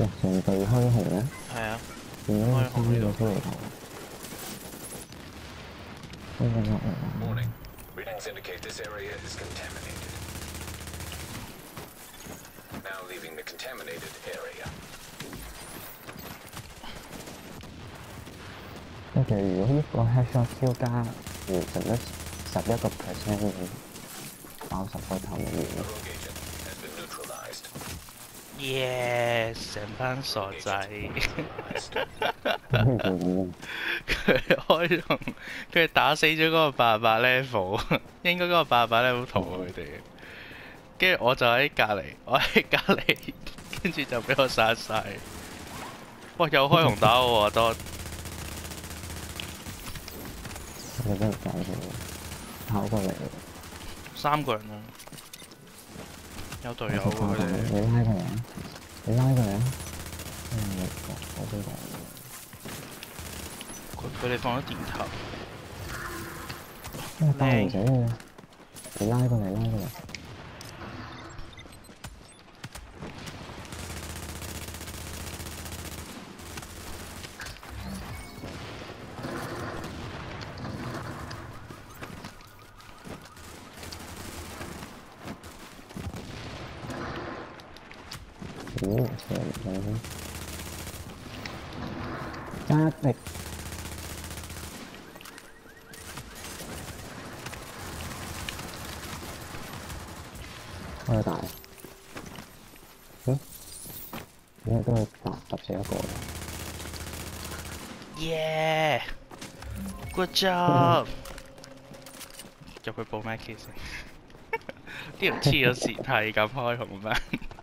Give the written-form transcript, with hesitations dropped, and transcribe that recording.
上對開紅咧， 係啊， 變咗三個骷髏頭。 Warning. Readings indicate this area is contaminated. Now leaving the contaminated area. 跟住如果呢個 headshot 超加11%爆10個頭嘅 Rogue agent has been neutralized. yes 成班傻仔。 Neutralized. 佢開紅，佢打死咗嗰個88 level，應該嗰個88 level 同佢哋。跟住我就喺隔離，跟住就俾我殺晒。哇！又開紅打我喎，多你真係搞笑，跑過嚟， 3個人啊，有隊友喎佢哋。 你拉佢嚟啊！你拉佢嚟啊！我都講。 佢哋放咗電頭。 爆唔死佢，你拉過嚟，拉過嚟。加力！開大，點解都係揼死一個 ？Yeah，good job。入去報咩 case 先？啲人黐咗線係咁開紅班。